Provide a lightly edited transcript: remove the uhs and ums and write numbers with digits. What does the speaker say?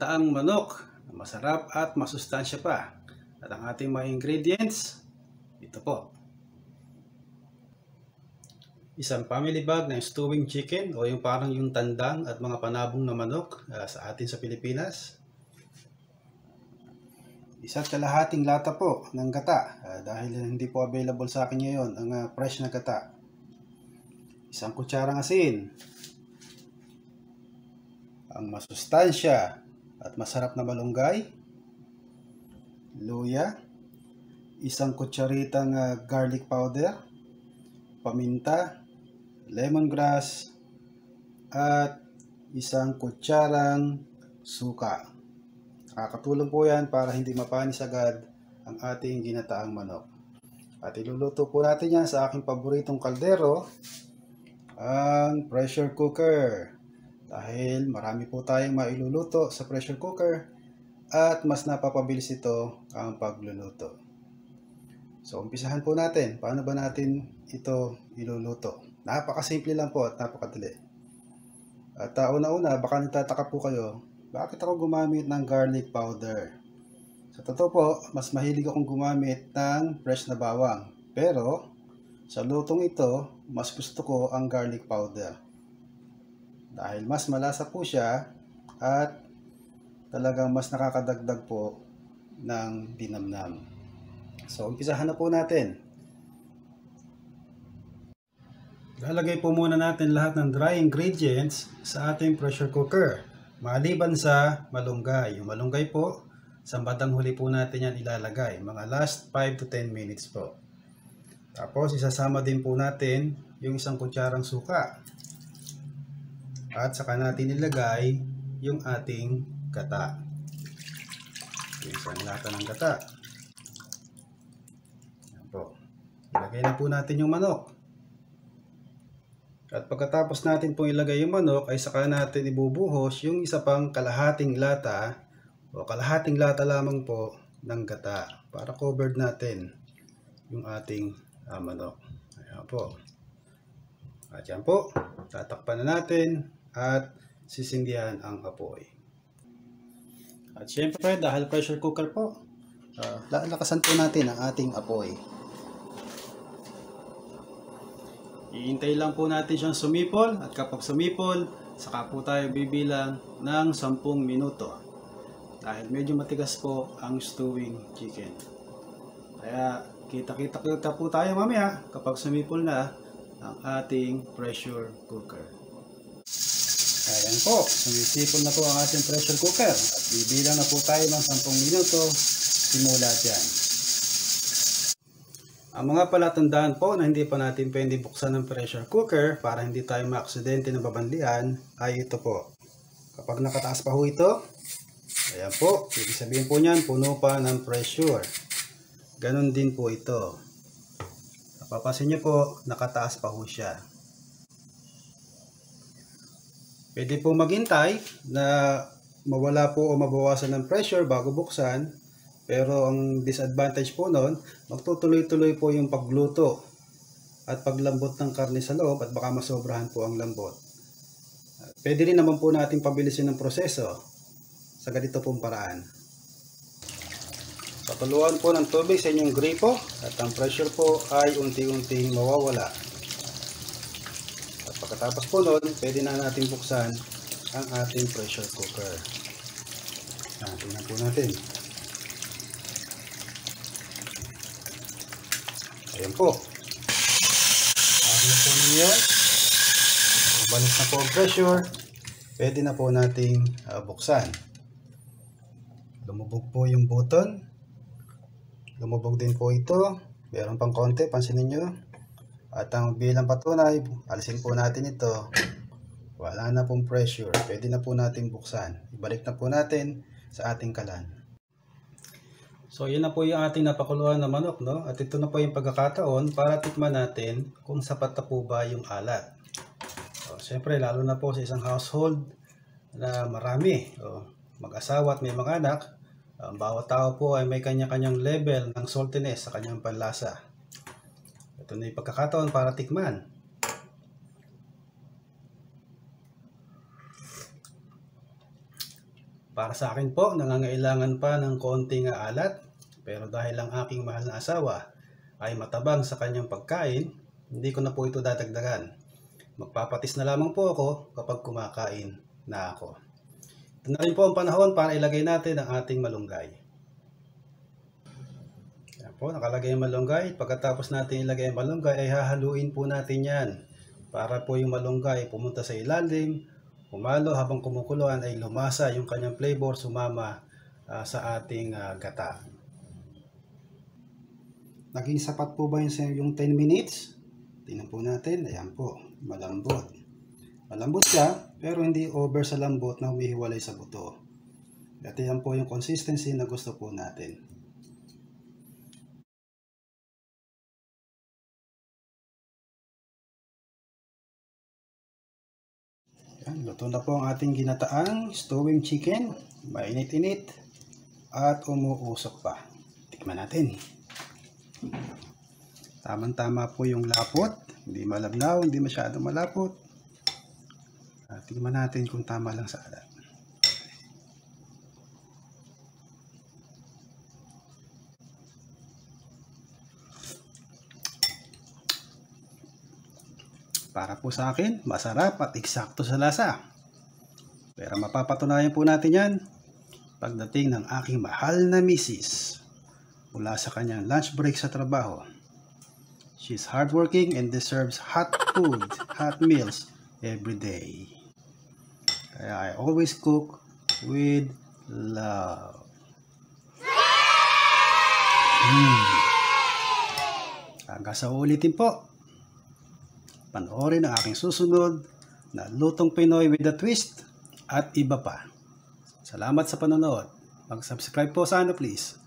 ginataang manok na masarap at masustansya pa. At ang ating mga ingredients, ito po. Isang family bag ng stewing chicken o yung parang yung tandang at mga panabong na manok sa atin sa Pilipinas. Isa't kalahating lata po ng gata dahil hindi po available sa akin ngayon ang fresh na gata. Isang kutsarang asin. Ang masustansya at masarap na malunggay. Luya. Isang kutsaritang garlic powder. Paminta. Lemongrass. At isang kutsarang suka. Nakakatulong po yan para hindi mapanis agad ang ating ginataang manok. At iluluto po natin yan sa aking paboritong kaldero, ang pressure cooker. Dahil marami po tayong mailuluto sa pressure cooker at mas napapabilis ito ang pagluluto. So umpisahan po natin. Paano ba natin ito iluluto? Napakasimple lang po at napakadali. At una-una, baka nagtataka po kayo, bakit ako gumamit ng garlic powder? Sa totoo po, mas mahilig akong gumamit ng fresh na bawang. Pero, sa lutong ito, mas gusto ko ang garlic powder. Dahil mas malasa po siya at talagang mas nakakadagdag po ng dinamnam. So, umpisahan na po natin. Lalagay po muna natin lahat ng dry ingredients sa ating pressure cooker. Maliban sa malunggay. Yung malunggay po, sa bandang huli po natin yan ilalagay. Mga last 5 to 10 minutes po. Tapos isasama din po natin yung isang kutsarang suka. At saka natin ilagay yung ating gata. Yung isang lata ng gata. Yan po. Ilagay na po natin yung manok. At pagkatapos natin pong ilagay yung manok ay saka natin ibubuhos yung isa pang kalahating lata o kalahating lata lamang po ng gata para covered natin yung ating manok. Ayan po. At yan po, tatakpan na natin at sisindihan ang apoy. At syempre dahil pressure cooker po, lalakasan po natin ang ating apoy. Iintay lang po natin siyang sumipol at kapag sumipol, saka po tayo bibilang ng 10 minuto. Dahil medyo matigas po ang stewing chicken. Kaya kita po tayo mamaya kapag sumipol na ang ating pressure cooker. Ayan po, sumisipol na po ang ating pressure cooker at bibilang na po tayo ng 10 minuto simula dyan. Ang mga palatandaan po na hindi pa natin pwede buksan ng pressure cooker para hindi tayo maaksidente ng babanlian ay ito po. Kapag nakataas pa ho ito, ayan po, ibig sabihin po niyan puno pa ng pressure. Ganon din po ito. Napapansin niyo po, nakataas pa ho siya. Pwede po maghintay na mawala po o mabawasan ng pressure bago buksan. Pero ang disadvantage po nun, magtutuloy-tuloy po yung pagluto at paglambot ng karne sa loob at baka masobrahan po ang lambot. Pwede rin naman po natin pabilisin ang proseso sa ganito pong paraan. Patuluan po ng tubig sa inyong gripo at ang pressure po ay unti-unting mawawala. At pagkatapos po nun, pwede na natin buksan ang ating pressure cooker. Tingnan po natin. Ayan po. Ayan po ninyo. Balik na po ang pressure. Pwede na po nating buksan. Lumubog po yung button. Lumubog din po ito. Meron pang konti, pansinin nyo. At ang bilang patunay, alisin po natin ito. Wala na pong pressure. Pwede na po nating buksan. Ibalik na po natin sa ating kalan. So yun na po yung ating napakuluan na manok, no? At ito na po yung pagkakataon para tikman natin kung sapat na po ba yung alat. So, siyempre lalo na po sa isang household na marami, mag-asawa at may mga anak, bawat tao po ay may kanya-kanyang level ng saltiness sa kanyang panlasa. Ito na yung pagkakataon para tikman. Para sa akin po, nangangailangan pa ng konting alat, pero dahil ang aking mahal na asawa ay matabang sa kanyang pagkain, hindi ko na po ito dadagdagan. Magpapatis na lamang po ako kapag kumakain na ako. Ito na rin po ang panahon para ilagay natin ang ating malunggay. Yan po, nakalagay ang malunggay. Pagkatapos natin ilagay ang malunggay ay hahaluin po natin yan para po yung malunggay pumunta sa ilalim, humalo habang kumukuluan ay lumasa yung kanyang flavor, sumama sa ating gata. Naging sapat po ba yung 10 minutes? Tingnan po natin. Ayan po, malambot. Malambot siya, pero hindi over sa lambot na humihiwalay sa buto. At yan po yung consistency na gusto po natin. Yan, luto na po ang ating ginataang stewing chicken. Mainit-init at umuusok pa. Tikman natin. Tamang-tama po yung lapot. Hindi malabnaw, hindi masyadong malapot. Tingnan natin kung tama lang sa alat. Para po sa akin, masarap at eksakto sa lasa. Pero mapapatunayan po natin yan pagdating ng aking mahal na misis mula sa kanyang lunch break sa trabaho. She's hardworking and deserves hot food, hot meals every day. Kaya I always cook with love. Hanggang sa ulitin po. Panoorin ang aking susunod na Lutong Pinoy with a Twist at iba pa. Salamat sa panonood. Mag-subscribe po sana please.